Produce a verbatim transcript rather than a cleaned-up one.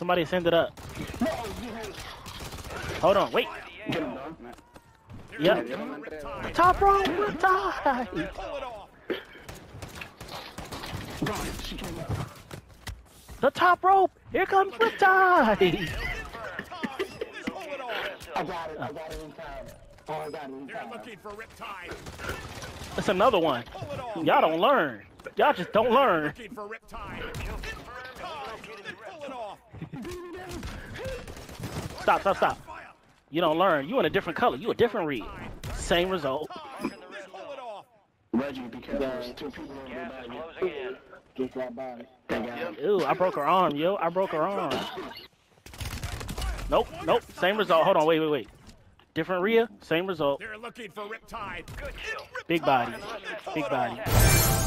Somebody send it up. Hold on, wait. Yep. Top rope, Riptide. The top rope. Here comes Riptide. I got it. I got it in time. Oh, I got it in time. Looking for Riptide. That's another one. Y'all don't learn. Y'all just don't learn. Looking for Riptide. Pull it off. Stop, stop, stop. You don't learn. You in a different color. You a different read. Same result. Reggie, because there's two people on your body. Just that body. Ew, I broke her arm, yo. I broke her arm. Nope, nope. Same result. Hold on, wait, wait, wait. Different Rhea, same result. They're looking for Riptide. Big body. Big body.